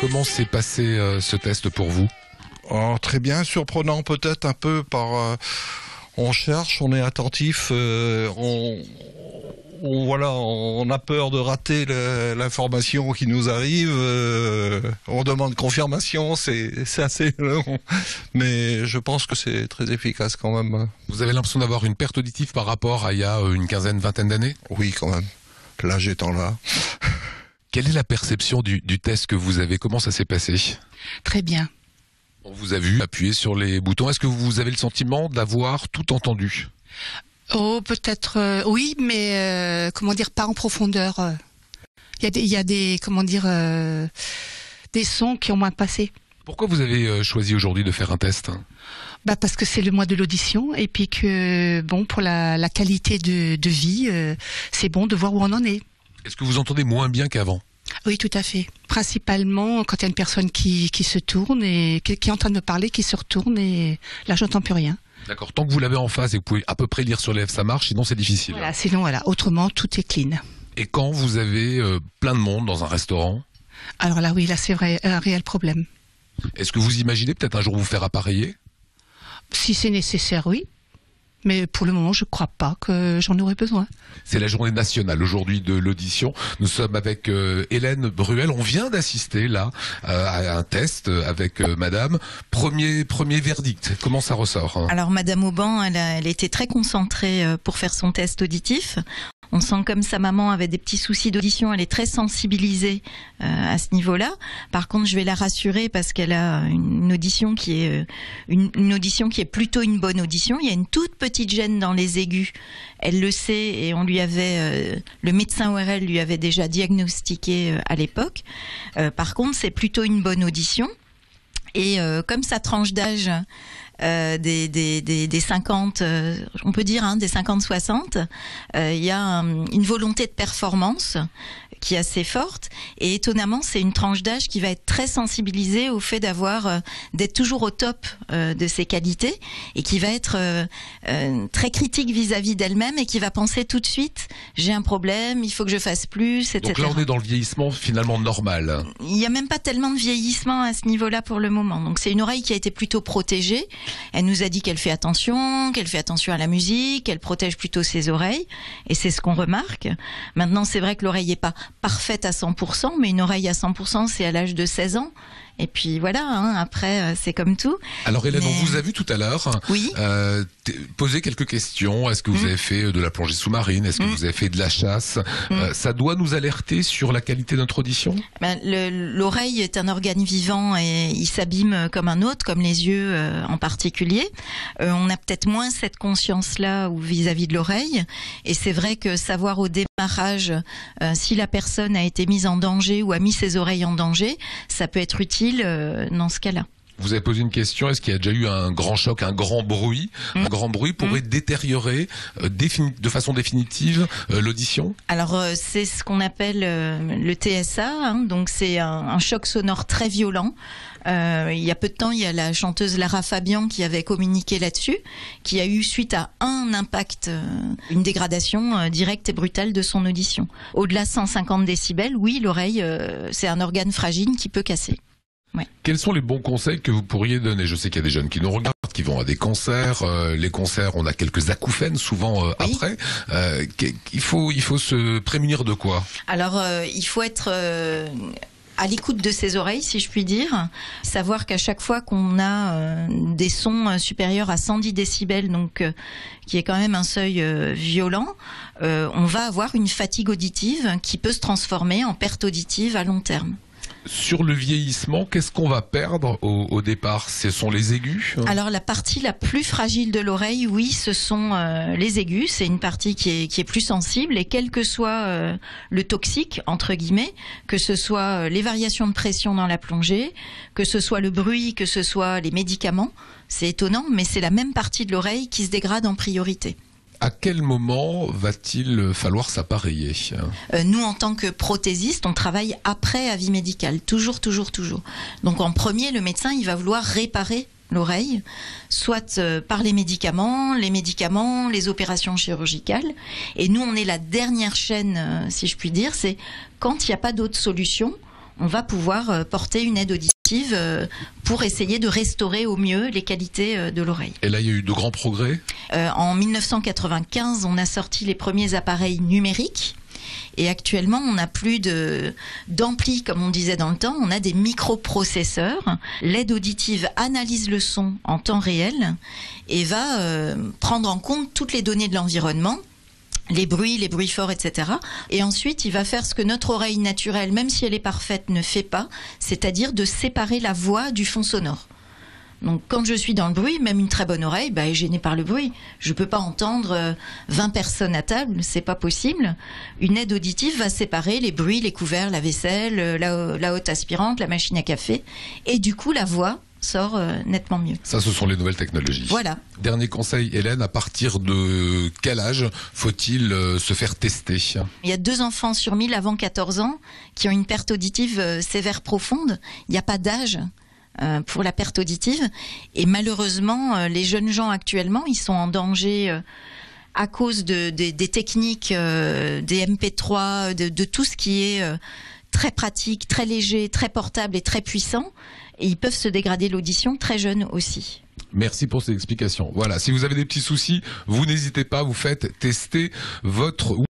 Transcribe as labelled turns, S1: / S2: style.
S1: Comment s'est passé ce test pour vous ?
S2: Oh, très bien, surprenant peut-être un peu par... on cherche, on est attentif, on a peur de rater l'information qui nous arrive, on demande confirmation, c'est assez long, mais je pense que c'est très efficace quand même.
S1: Vous avez l'impression d'avoir une perte auditive par rapport à il y a une quinzaine, vingtaine d'années ?
S2: Oui, quand même, l'âge étant là.
S1: Quelle est la perception du test que vous avez ? Comment ça s'est passé ?
S3: Très bien.
S1: On vous a vu appuyer sur les boutons. Est-ce que vous avez le sentiment d'avoir tout entendu ?
S3: Oh, peut-être, oui, mais comment dire, pas en profondeur. Il y a des sons qui ont moins passé.
S1: Pourquoi vous avez choisi aujourd'hui de faire un test ?
S3: Parce que c'est le mois de l'audition et puis que, bon, pour la qualité de vie, c'est bon de voir où on en est.
S1: Est-ce que vous entendez moins bien qu'avant ?
S3: Oui, tout à fait. Principalement quand il y a une personne qui se tourne et qui est en train de me parler, qui se retourne et là, j'entends plus rien.
S1: D'accord. Tant que vous l'avez en face et que vous pouvez à peu près lire sur les lèvres, ça marche. Sinon, c'est difficile.
S3: Voilà. Sinon, voilà. Autrement, tout est clean.
S1: Et quand vous avez plein de monde dans un restaurant ?
S3: Alors là, oui, là, c'est vrai, un réel problème.
S1: Est-ce que vous imaginez peut-être un jour vous faire appareiller ?
S3: Si c'est nécessaire, oui. Mais pour le moment, je ne crois pas que j'en aurais besoin.
S1: C'est la journée nationale aujourd'hui de l'audition. Nous sommes avec Hélène Bruel. On vient d'assister là à un test avec Madame. Premier verdict. Comment ça ressort ?
S4: Alors Madame Auban, elle était très concentrée pour faire son test auditif. On sent comme sa maman avait des petits soucis d'audition, elle est très sensibilisée à ce niveau-là. Par contre, je vais la rassurer parce qu'elle a une audition qui est une audition qui est plutôt une bonne audition. Il y a une toute petite gêne dans les aigus. Elle le sait et on lui avait le médecin ORL lui avait déjà diagnostiqué à l'époque. Par contre, c'est plutôt une bonne audition. Et comme sa tranche d'âge des 50, on peut dire des 50-60, il y a une volonté de performance qui est assez forte et étonnamment c'est une tranche d'âge qui va être très sensibilisée au fait d'être toujours au top de ses qualités et qui va être très critique vis-à-vis d'elle-même et qui va penser tout de suite j'ai un problème, il faut que je fasse plus, etc.
S1: Donc là on est dans le vieillissement finalement normal.
S4: Il n'y a même pas tellement de vieillissement à ce niveau-là pour le moment. Donc c'est une oreille qui a été plutôt protégée. Elle nous a dit qu'elle fait attention à la musique, qu'elle protège plutôt ses oreilles et c'est ce qu'on remarque. Maintenant c'est vrai que l'oreille n'est pas parfaite à 100%, mais une oreille à 100%, c'est à l'âge de 16 ans. Et puis voilà, après, c'est comme tout.
S1: Alors Hélène, on vous a vu tout à l'heure
S4: oui.
S1: Poser quelques questions. Est-ce que vous avez fait de la plongée sous-marine ? Est-ce que vous avez fait de la chasse ? Ça doit nous alerter sur la qualité de notre audition ?
S4: L'oreille est un organe vivant et il s'abîme comme un autre, comme les yeux en particulier. On a peut-être moins cette conscience-là vis-à-vis de l'oreille. Et c'est vrai que savoir au démarrage si la personne a été mise en danger ou a mis ses oreilles en danger, ça peut être utile dans ce cas-là.
S1: Vous avez posé une question, est-ce qu'il y a déjà eu un grand choc, un grand bruit ? Un grand bruit pourrait détériorer de façon définitive l'audition ?
S4: Alors c'est ce qu'on appelle le TSA, donc c'est un choc sonore très violent. Il y a peu de temps, il y a la chanteuse Lara Fabian qui avait communiqué là-dessus, qui a eu suite à un impact, une dégradation directe et brutale de son audition. Au-delà de 150 décibels, oui, l'oreille, c'est un organe fragile qui peut casser. Ouais.
S1: Quels sont les bons conseils que vous pourriez donner ? Je sais qu'il y a des jeunes qui nous regardent, qui vont à des concerts. Les concerts, on a quelques acouphènes souvent oui. Après. Il faut se prémunir de quoi ?
S4: Alors, il faut être à l'écoute de ses oreilles, si je puis dire. Savoir qu'à chaque fois qu'on a des sons supérieurs à 110 décibels, donc qui est quand même un seuil violent, on va avoir une fatigue auditive qui peut se transformer en perte auditive à long terme.
S1: Sur le vieillissement, qu'est-ce qu'on va perdre au départ ? Ce sont les aigus ?
S4: Alors la partie la plus fragile de l'oreille, oui, ce sont les aigus. C'est une partie qui est plus sensible et quel que soit le toxique, entre guillemets, que ce soit les variations de pression dans la plongée, que ce soit le bruit, que ce soit les médicaments, c'est étonnant, mais c'est la même partie de l'oreille qui se dégrade en priorité.
S1: À quel moment va-t-il falloir s'appareiller ?
S4: Nous, en tant que prothésistes, on travaille après avis médical, toujours. Donc en premier, le médecin, il va vouloir réparer l'oreille, soit par les médicaments, les opérations chirurgicales. Et nous, on est la dernière chaîne, si je puis dire, c'est quand il n'y a pas d'autre solution, on va pouvoir porter une aide auditive pour essayer de restaurer au mieux les qualités de l'oreille.
S1: Et là, il y a eu de grands progrès.
S4: En 1995, on a sorti les premiers appareils numériques. Et actuellement, on n'a plus d'ampli, comme on disait dans le temps, on a des microprocesseurs. L'aide auditive analyse le son en temps réel et va prendre en compte toutes les données de l'environnement, les bruits forts, etc. Et ensuite, il va faire ce que notre oreille naturelle, même si elle est parfaite, ne fait pas, c'est-à-dire de séparer la voix du fond sonore. Donc quand je suis dans le bruit, même une très bonne oreille est gênée par le bruit. Je peux pas entendre 20 personnes à table, c'est pas possible. Une aide auditive va séparer les bruits, les couverts, la vaisselle, la haute aspirante, la machine à café, et du coup la voix sort nettement mieux.
S1: Ça, ce sont les nouvelles technologies.
S4: Voilà.
S1: Dernier conseil, Hélène, à partir de quel âge faut-il se faire tester?
S4: Il y a 2 enfants sur 1000 avant 14 ans qui ont une perte auditive sévère profonde. Il n'y a pas d'âge pour la perte auditive, et malheureusement les jeunes gens actuellement ils sont en danger à cause des techniques des MP3, de tout ce qui est très pratique, très léger, très portable et très puissant, et ils peuvent se dégrader l'audition très jeunes aussi.
S1: Merci pour ces explications. Voilà, si vous avez des petits soucis, vous n'hésitez pas, vous faites tester votre